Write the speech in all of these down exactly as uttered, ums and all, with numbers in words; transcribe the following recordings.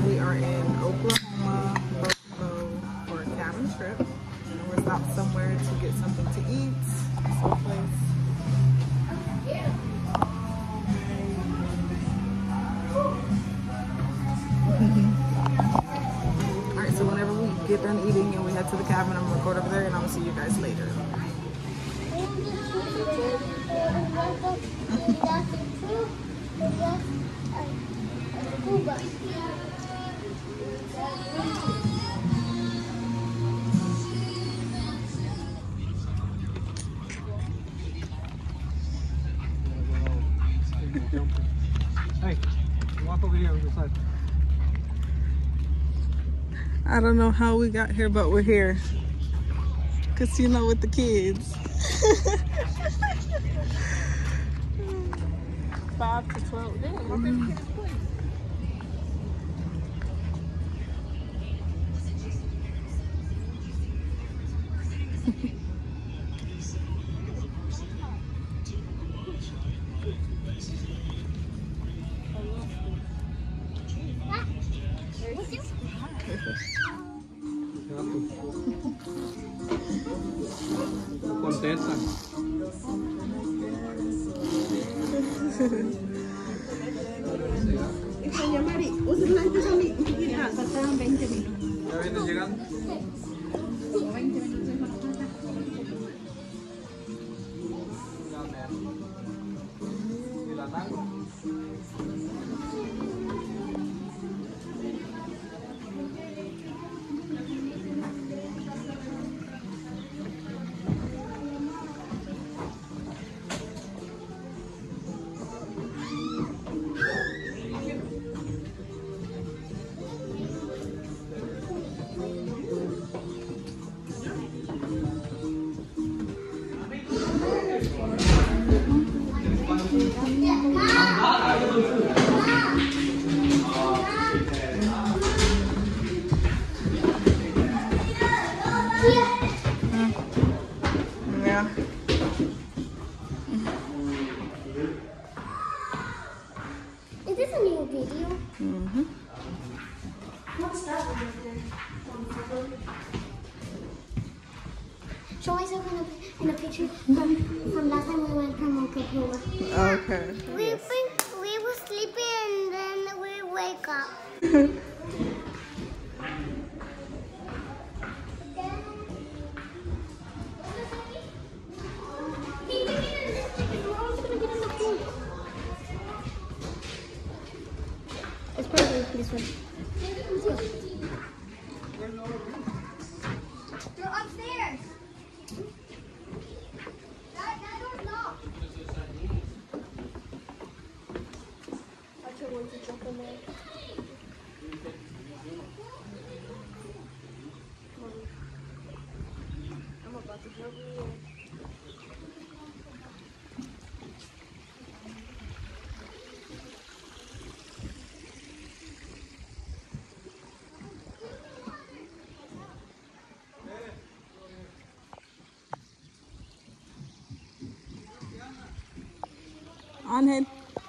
We are in Oklahoma for a cabin trip. And we're stopped somewhere to get something to eat. Someplace. Alright, so whenever we get done eating and we head to the cabin, I'm gonna record over there and I'm gonna see you guys later. Hey, walk over here on the side. I don't know how we got here, but we're here. Casino with the kids. Five to twelve. Damn, my favorite kid is playing. Contenta. Doña Mari, usen la gente son chiquitas, faltaban veinte minutos. ¿Ya vienes llegando? veinte minutos más. ¿Y la tango? Yeah. Is this a new video? Mm-hmm. What's that? Show myself in a, in a picture from, from last time we went from Oklahoma. Okay. We, Yes. think we were sleeping and then we wake up. It's probably this one. You're upstairs. That, that door's locked. I can't wait to jump in there. I'm about to jump in there. On head.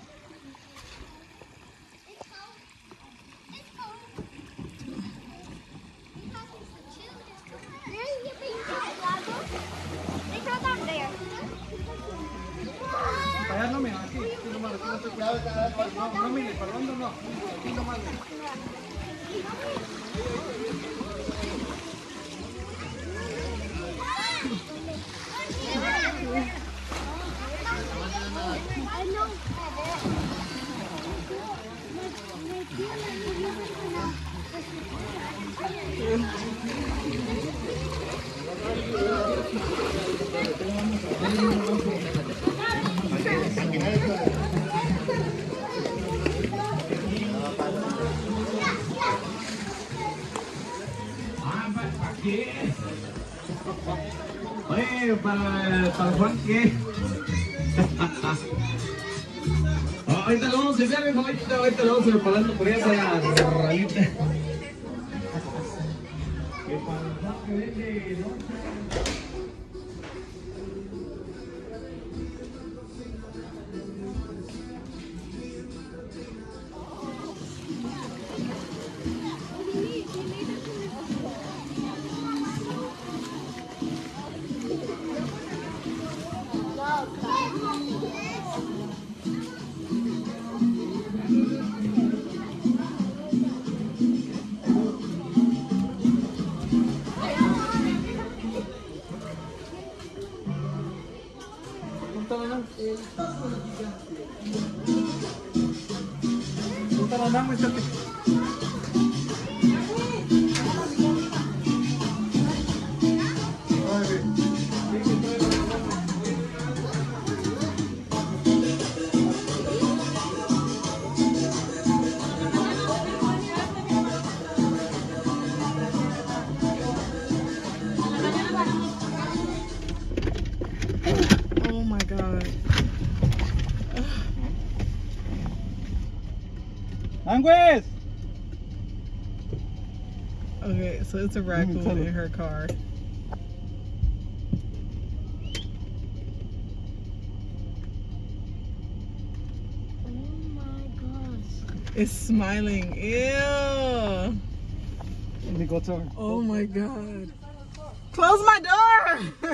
Para allá no me, aquí, aquí nomás, aquí no estoy cuidado. No, no mire, para dónde no, aquí nomás. I know. Oye, para, para Juan, ¿qué? Oh, ahorita lo vamos a enviar, mi familia, ahorita lo vamos a ir pagando por esa rayita. está la mano, échate. Oh my god. Angues! Okay, so it's a raccoon in her car. Oh my gosh. It's smiling. Ew. Let me go to her. Oh my god. Close my door.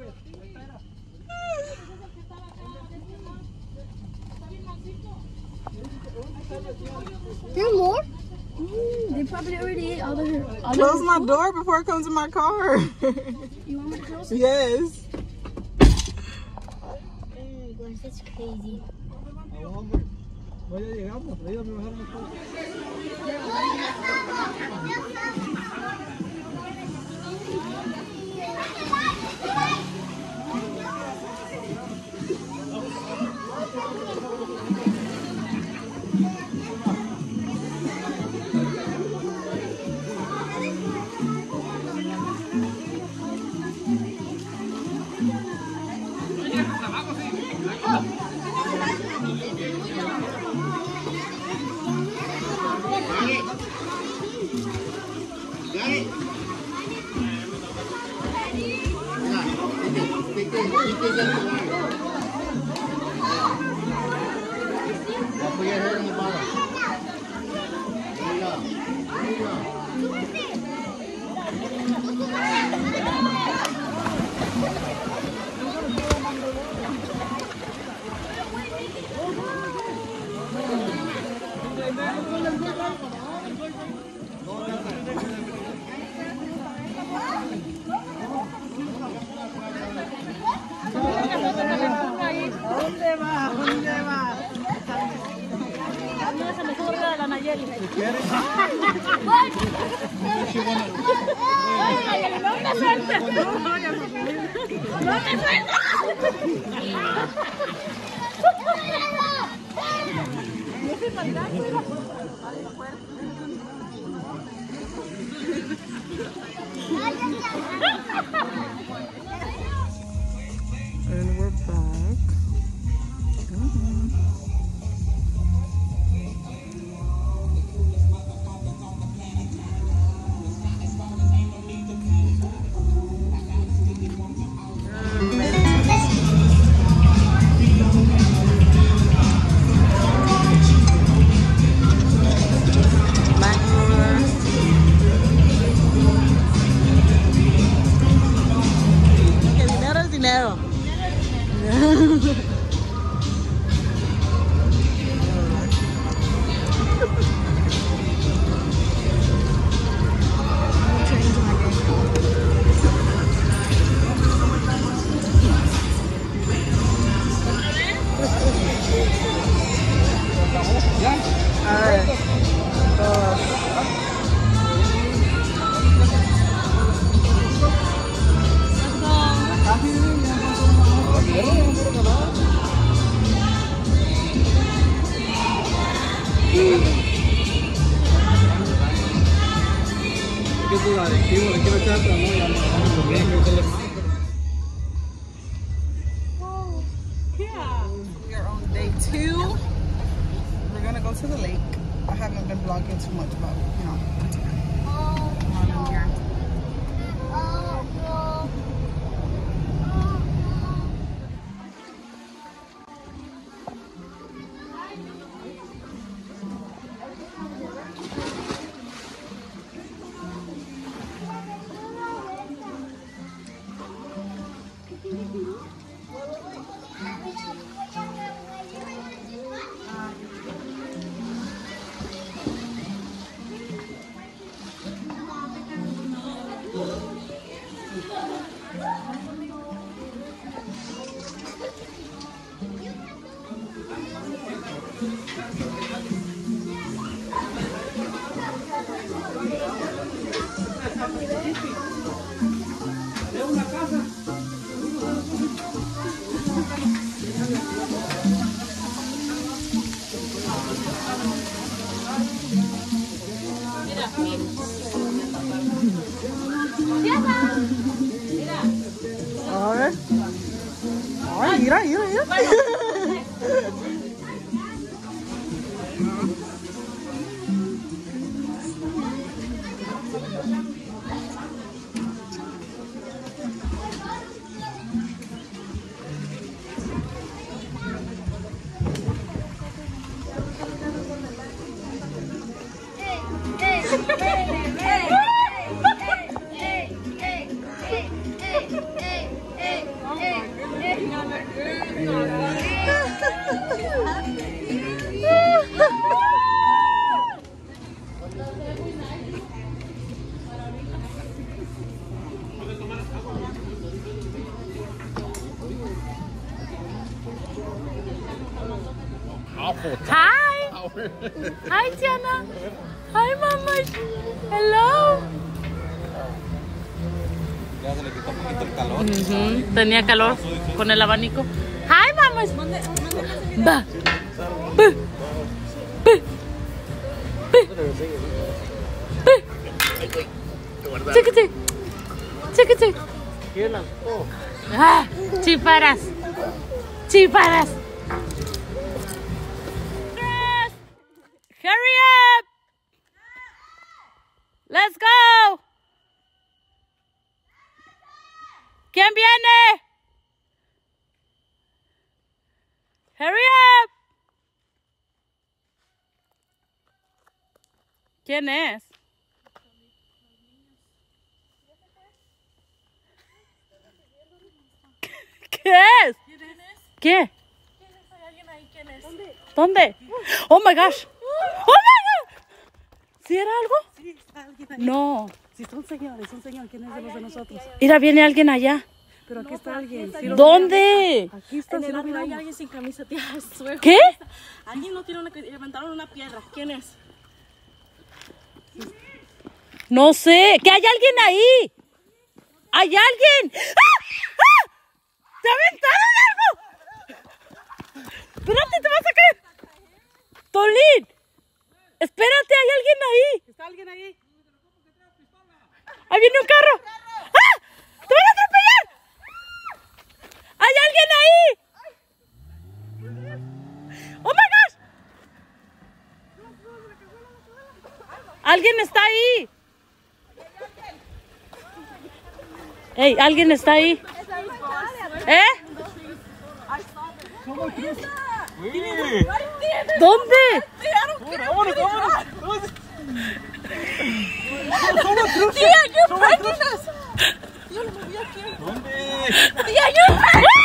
There are more? Mm, they probably already ate all of her. All Close of my her door before it comes in my car. You want me to close it? Yes. Oh my gosh, that's crazy. Vaya llegando, ayúdame a bajar un poco. ¿Dónde va? ¿Dónde va? No, se me sube la de la Nayeli. Si quieres. Ay, Nayeli, no te sueltes. No te And we're back. Dinero. We are on day two. We're gonna go to the lake. I haven't been vlogging too much, but you know, I'm on here. A ver. Ay, mira, mira, mira. Hi. Hi, Tiana. Hi, Mama. Hello. Ya se le quitó un poquito el calor. Uh-huh. Tenía calor con el abanico. Hi, Mama. Ba. Ba. Ba. Ba. Chiquiti. Chiquiti. Ah, chiparas. Chiparas. Hurry up! Let's go! ¿Quién viene? Hurry up! ¿Quién es? ¿Qué es? ¿Qué? ¿Hay alguien ahí? ¿Quién es? ¿Dónde? ¿Dónde? Oh my gosh. ¡Oh, my God! ¿Sí era algo? Sí, está alguien ahí. No. Sí, son señores, son señores. ¿Quién es de los de nosotros? Mira, viene alguien allá. Pero aquí está alguien. ¿Sí lo ¿Dónde? miramos? Aquí está, En sí el lo árbol hay miramos. alguien sin camisa, tía. Suelo. ¿Qué? Alguien no tiene una. Levantaron una piedra. ¿Quién es? No sé. ¿Que hay alguien ahí? ¿Hay alguien? ¡Ah! ¡Ah! ¡Te aventaron algo! Espérate, te vas a caer. Tolín. Espérate, hay alguien ahí. ¿Está alguien ahí? Ahí viene un carro. ¡Ah! ¡Te van a atropellar! ¡Hay alguien ahí! ¡Oh, my gosh! ¡Alguien está ahí! ¡Ey! ¿Alguien está ahí? ¿Eh? ¿Dónde? ¡Vámonos, vámonos! ¡Tía, you're breaking us! Yo le moví aquí. ¿Dónde? ¡Tía, you're breaking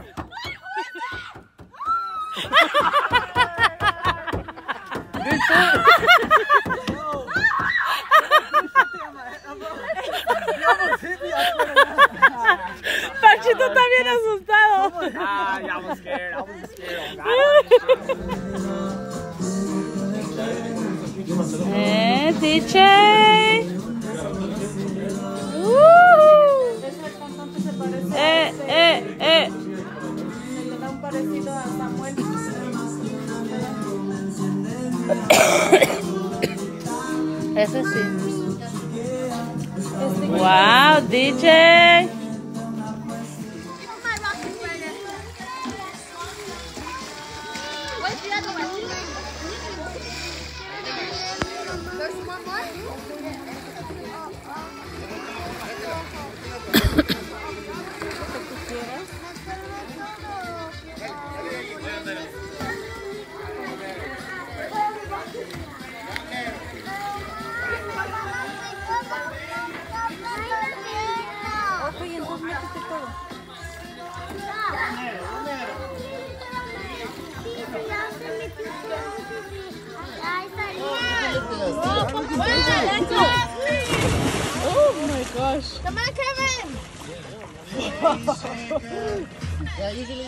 Panchito está bien asustado. Ah, ya was scared. I was scared. Eh, D J. Uh. Eh, eh, eh. Le da un parecido a Samuel. Ese sí. Wow, D J. What's the other one? There's one more? Oye, entonces métete todo. Oh my gosh. Come on, Kevin! Yeah, usually.